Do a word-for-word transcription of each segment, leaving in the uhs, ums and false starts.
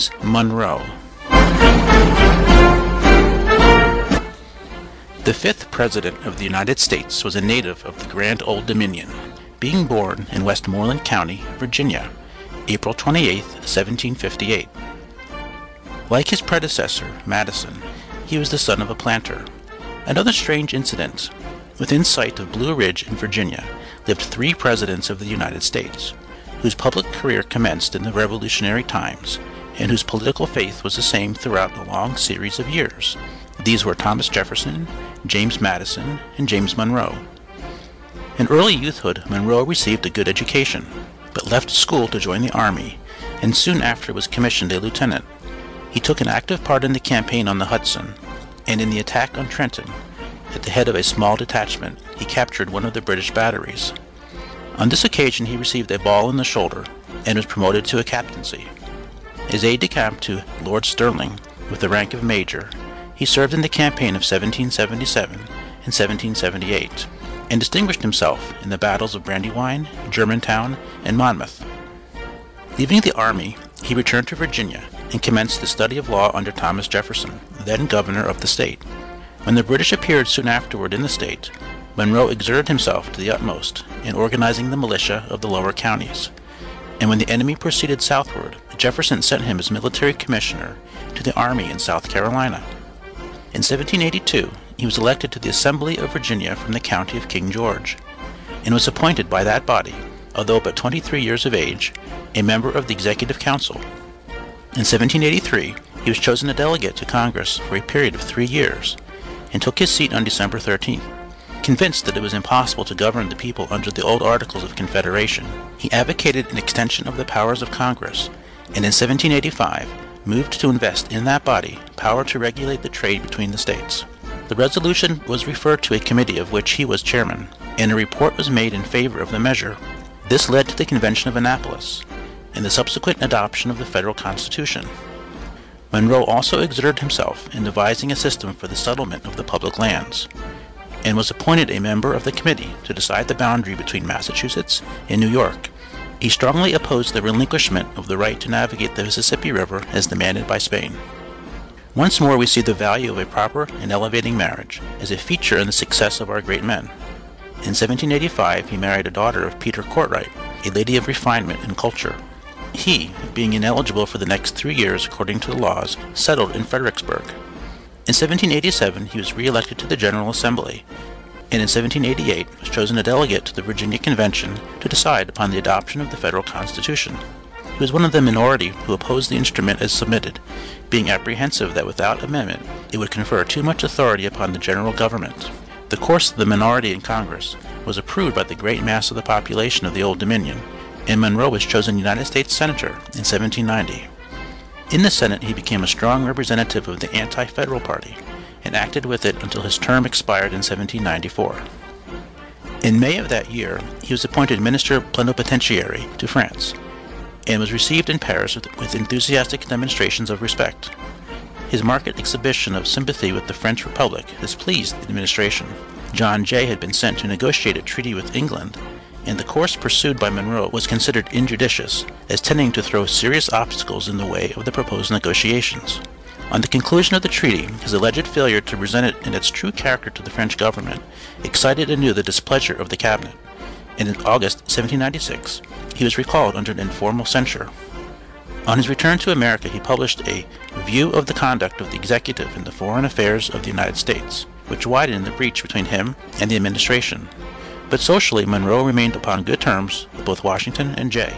James Monroe. The fifth President of the United States was a native of the Grand Old Dominion, being born in Westmoreland County, Virginia, April twenty-eighth, seventeen fifty-eight. Like his predecessor, Madison, he was the son of a planter. Another strange incident. Within sight of Blue Ridge in Virginia lived three presidents of the United States, whose public career commenced in the Revolutionary times, and whose political faith was the same throughout a long series of years. These were Thomas Jefferson, James Madison, and James Monroe. In early youthhood, Monroe received a good education, but left school to join the Army, and soon after was commissioned a lieutenant. He took an active part in the campaign on the Hudson, and in the attack on Trenton. At the head of a small detachment, he captured one of the British batteries. On this occasion he received a ball in the shoulder, and was promoted to a captaincy. As aide-de-camp to Lord Stirling, with the rank of major, he served in the campaign of seventeen seventy-seven and seventeen seventy-eight, and distinguished himself in the battles of Brandywine, Germantown, and Monmouth. Leaving the army, he returned to Virginia and commenced the study of law under Thomas Jefferson, then governor of the state. When the British appeared soon afterward in the state, Monroe exerted himself to the utmost in organizing the militia of the lower counties, and when the enemy proceeded southward, Jefferson sent him as military commissioner to the army in South Carolina. In seventeen eighty-two, he was elected to the Assembly of Virginia from the county of King George, and was appointed by that body, although but twenty-three years of age, a member of the Executive Council. In seventeen eighty-three, he was chosen a delegate to Congress for a period of three years, and took his seat on December thirteenth. Convinced that it was impossible to govern the people under the old Articles of Confederation, he advocated an extension of the powers of Congress, and in seventeen eighty-five moved to invest in that body power to regulate the trade between the states. The resolution was referred to a committee of which he was chairman, and a report was made in favor of the measure. This led to the Convention of Annapolis, and the subsequent adoption of the federal Constitution. Monroe also exerted himself in devising a system for the settlement of the public lands, and was appointed a member of the committee to decide the boundary between Massachusetts and New York. He strongly opposed the relinquishment of the right to navigate the Mississippi River as demanded by Spain. Once more we see the value of a proper and elevating marriage as a feature in the success of our great men. In seventeen eighty-five he married a daughter of Peter Courtright, a lady of refinement and culture. He, being ineligible for the next three years according to the laws, settled in Fredericksburg. In seventeen eighty-seven he was re-elected to the General Assembly, and in seventeen eighty-eight was chosen a delegate to the Virginia Convention to decide upon the adoption of the federal Constitution. He was one of the minority who opposed the instrument as submitted, being apprehensive that without amendment it would confer too much authority upon the general government. The course of the minority in Congress was approved by the great mass of the population of the Old Dominion, and Monroe was chosen United States Senator in seventeen ninety. In the Senate he became a strong representative of the anti-federal party, and acted with it until his term expired in seventeen ninety-four. In May of that year he was appointed Minister Plenipotentiary to France, and was received in Paris with, with enthusiastic demonstrations of respect. His marked exhibition of sympathy with the French Republic displeased the administration. John Jay had been sent to negotiate a treaty with England, and the course pursued by Monroe was considered injudicious, as tending to throw serious obstacles in the way of the proposed negotiations. On the conclusion of the treaty, his alleged failure to present it in its true character to the French government excited anew the displeasure of the cabinet, and in August seventeen ninety-six he was recalled under an informal censure. On his return to America he published a View of the Conduct of the Executive in the Foreign Affairs of the United States, which widened the breach between him and the administration. But socially Monroe remained upon good terms with both Washington and Jay.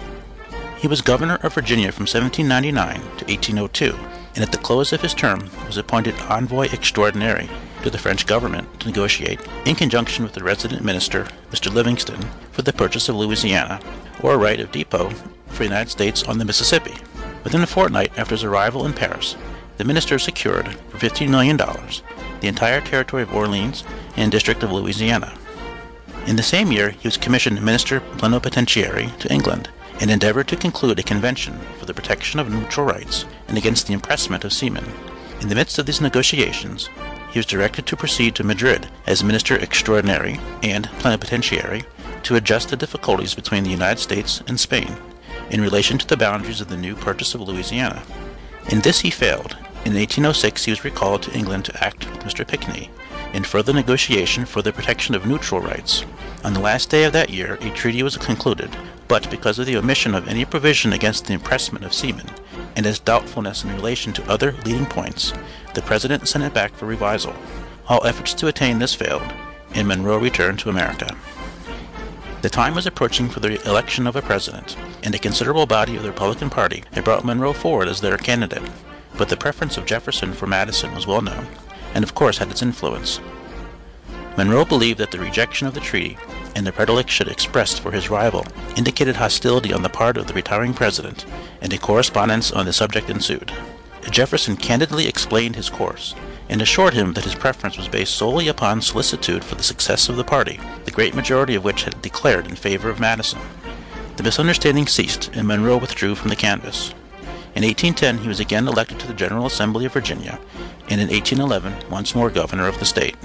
He was governor of Virginia from seventeen ninety-nine to eighteen oh two, and at the close of his term was appointed envoy extraordinary to the French government to negotiate, in conjunction with the resident minister, Mister Livingston, for the purchase of Louisiana, or a right of depot for the United States on the Mississippi. Within a fortnight after his arrival in Paris, the minister secured, for fifteen million dollars, the entire territory of Orleans and district of Louisiana. In the same year he was commissioned Minister Plenipotentiary to England, and endeavored to conclude a convention for the protection of neutral rights and against the impressment of seamen. In the midst of these negotiations he was directed to proceed to Madrid as Minister Extraordinary and Plenipotentiary to adjust the difficulties between the United States and Spain, in relation to the boundaries of the new purchase of Louisiana. In this he failed. In eighteen oh six he was recalled to England to act with Mister Pinckney in further negotiation for the protection of neutral rights. On the last day of that year a treaty was concluded, but because of the omission of any provision against the impressment of seamen, and its doubtfulness in relation to other leading points, the President sent it back for revisal. All efforts to attain this failed, and Monroe returned to America. The time was approaching for the election of a president, and a considerable body of the Republican Party had brought Monroe forward as their candidate, but the preference of Jefferson for Madison was well known, and of course had its influence. Monroe believed that the rejection of the treaty and the predilection expressed for his rival indicated hostility on the part of the retiring president, and a correspondence on the subject ensued. Jefferson candidly explained his course, and assured him that his preference was based solely upon solicitude for the success of the party, the great majority of which had declared in favor of Madison. The misunderstanding ceased, and Monroe withdrew from the canvass. In eighteen ten he was again elected to the General Assembly of Virginia, and in eighteen eleven once more governor of the state.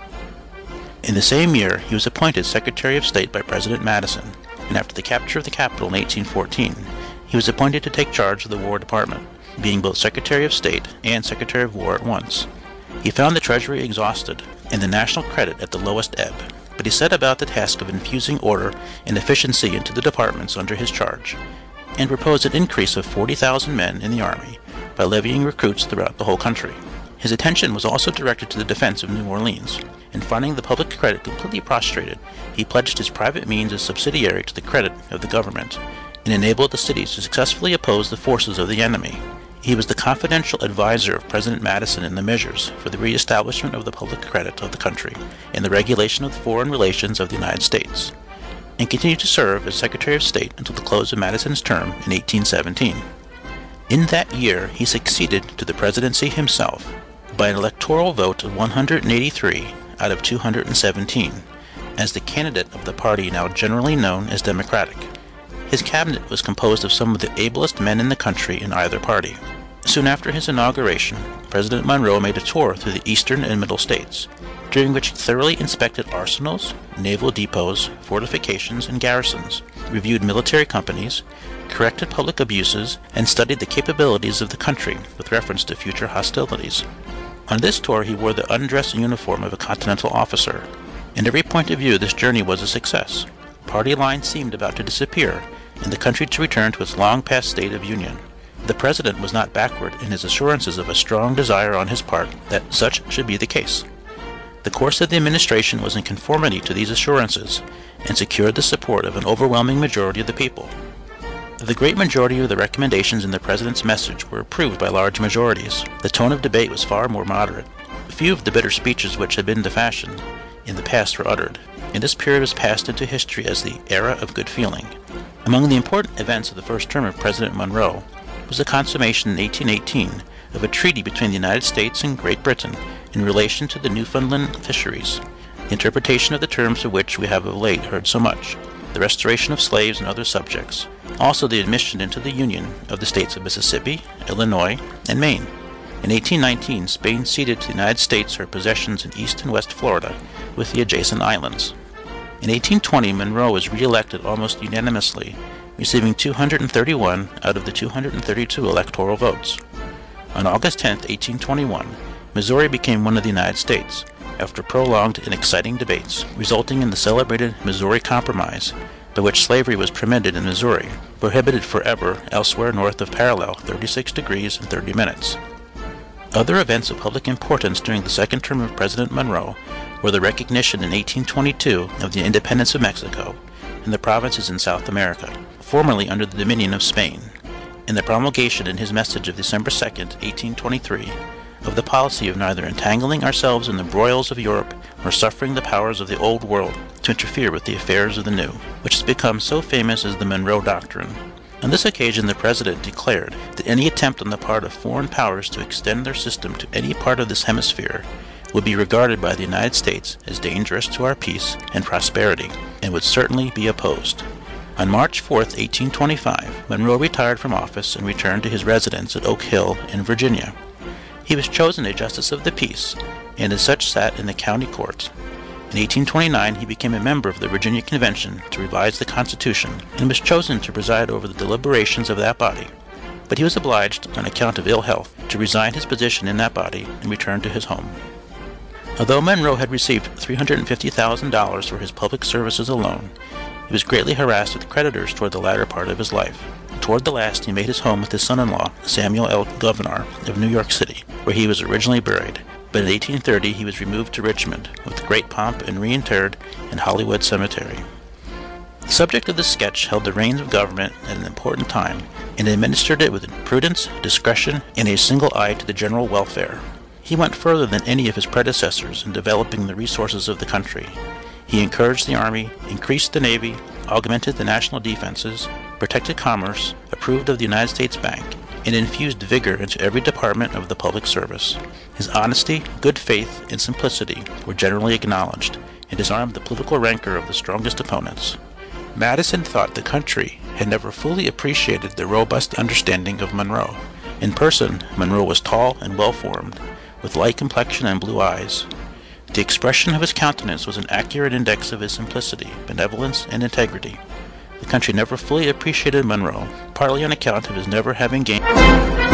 In the same year he was appointed Secretary of State by President Madison, and after the capture of the capital in eighteen fourteen, he was appointed to take charge of the War Department, being both Secretary of State and Secretary of War at once. He found the Treasury exhausted, and the national credit at the lowest ebb, but he set about the task of infusing order and efficiency into the departments under his charge, and proposed an increase of forty thousand men in the army by levying recruits throughout the whole country. His attention was also directed to the defense of New Orleans, and finding the public credit completely prostrated, he pledged his private means as subsidiary to the credit of the government, and enabled the cities to successfully oppose the forces of the enemy. He was the confidential advisor of President Madison in the measures for the reestablishment of the public credit of the country and the regulation of the foreign relations of the United States, and continued to serve as Secretary of State until the close of Madison's term in eighteen seventeen. In that year he succeeded to the presidency himself by an electoral vote of one hundred eighty-three out of two hundred seventeen, as the candidate of the party now generally known as Democratic. His cabinet was composed of some of the ablest men in the country in either party. Soon after his inauguration, President Monroe made a tour through the eastern and middle states, during which he thoroughly inspected arsenals, naval depots, fortifications, and garrisons, reviewed military companies, corrected public abuses, and studied the capabilities of the country with reference to future hostilities. On this tour he wore the undress uniform of a Continental officer. In every point of view this journey was a success. Party lines seemed about to disappear, and the country to return to its long-past state of union. The President was not backward in his assurances of a strong desire on his part that such should be the case. The course of the administration was in conformity to these assurances, and secured the support of an overwhelming majority of the people. The great majority of the recommendations in the President's message were approved by large majorities. The tone of debate was far more moderate. Few of the bitter speeches which had been the fashion in the past were uttered, and this period was passed into history as the era of good feeling. Among the important events of the first term of President Monroe was the consummation in eighteen eighteen of a treaty between the United States and Great Britain in relation to the Newfoundland fisheries, the interpretation of the terms of which we have of late heard so much, the restoration of slaves and other subjects, also the admission into the Union of the states of Mississippi, Illinois, and Maine. In eighteen nineteen, Spain ceded to the United States her possessions in East and West Florida with the adjacent islands. In eighteen twenty, Monroe was re-elected almost unanimously, receiving two hundred thirty-one out of the two hundred thirty-two electoral votes. On August tenth, eighteen twenty-one, Missouri became one of the United States, after prolonged and exciting debates, resulting in the celebrated Missouri Compromise, by which slavery was permitted in Missouri, prohibited forever elsewhere north of parallel thirty-six degrees and thirty minutes. Other events of public importance during the second term of President Monroe were the recognition in eighteen twenty-two of the independence of Mexico and the provinces in South America, formerly under the dominion of Spain, and the promulgation in his message of December second, eighteen twenty-three, of the policy of neither entangling ourselves in the broils of Europe nor suffering the powers of the Old World to interfere with the affairs of the New, which has become so famous as the Monroe Doctrine. On this occasion the President declared that any attempt on the part of foreign powers to extend their system to any part of this hemisphere would be regarded by the United States as dangerous to our peace and prosperity, and would certainly be opposed. On March fourth, eighteen twenty-five, Monroe retired from office and returned to his residence at Oak Hill in Virginia. He was chosen a justice of the peace, and as such sat in the county court. In eighteen twenty-nine he became a member of the Virginia Convention to revise the Constitution, and was chosen to preside over the deliberations of that body. But he was obliged, on account of ill health, to resign his position in that body and return to his home. Although Monroe had received three hundred fifty thousand dollars for his public services alone, he was greatly harassed with creditors toward the latter part of his life. Toward the last he made his home with his son-in-law, Samuel L. Gouverneur of New York City, where he was originally buried, but in eighteen thirty he was removed to Richmond with great pomp and reinterred in Hollywood Cemetery. The subject of this sketch held the reins of government at an important time, and administered it with prudence, discretion, and a single eye to the general welfare. He went further than any of his predecessors in developing the resources of the country. He encouraged the army, increased the navy, augmented the national defenses, protected commerce, approved of the United States Bank, and infused vigor into every department of the public service. His honesty, good faith, and simplicity were generally acknowledged, and disarmed the political rancor of the strongest opponents. Madison thought the country had never fully appreciated the robust understanding of Monroe. In person, Monroe was tall and well-formed, with light complexion and blue eyes. The expression of his countenance was an accurate index of his simplicity, benevolence, and integrity. The country never fully appreciated Monroe, partly on account of his never having gained